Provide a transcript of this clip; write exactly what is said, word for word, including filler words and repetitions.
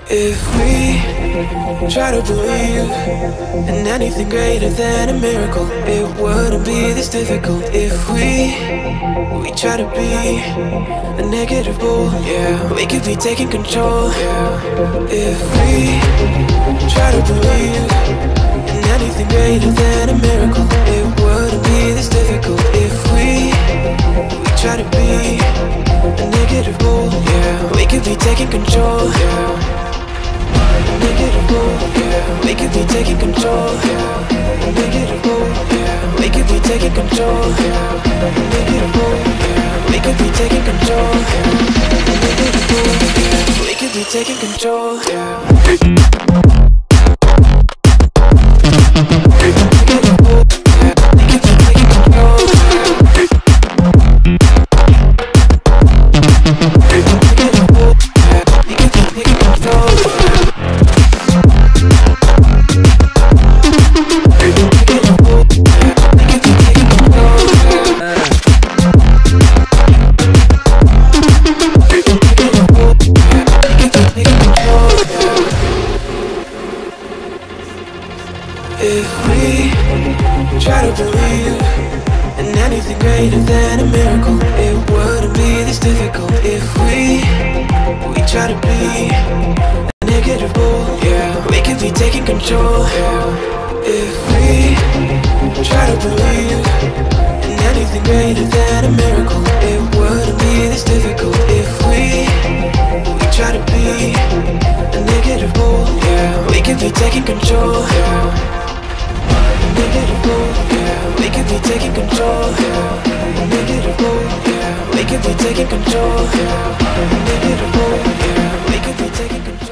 If we try to believe in anything greater than a miracle, it wouldn't be this difficult. If we we try to be a negative bull, yeah, we could be taking control. Yeah. If we try to believe in anything greater than a miracle, it wouldn't be this difficult. If we we try to be a negative bull, yeah, we could be taking control. Yeah. Negative bull, yeah, we could be taking control. Yeah. Negative bull, yeah, we could be taking control. Yeah. Negative bull, yeah, we could be taking control. Yeah. Negative bull, yeah, we could be taking control. Yeah. If we try to believe in anything greater than a miracle, it wouldn't be this difficult. If we we try to be a negative bull, yeah, we could be taking control. Yeah. If we try to believe in anything greater than a miracle, it wouldn't be this difficult. If we we try to be a negative bull, yeah, we could be taking control. Yeah. Negative bull, yeah, we could be taking control. Yeah. Negative bull, yeah, we could be taking control. Yeah. Negative bull, yeah, we could be taking control.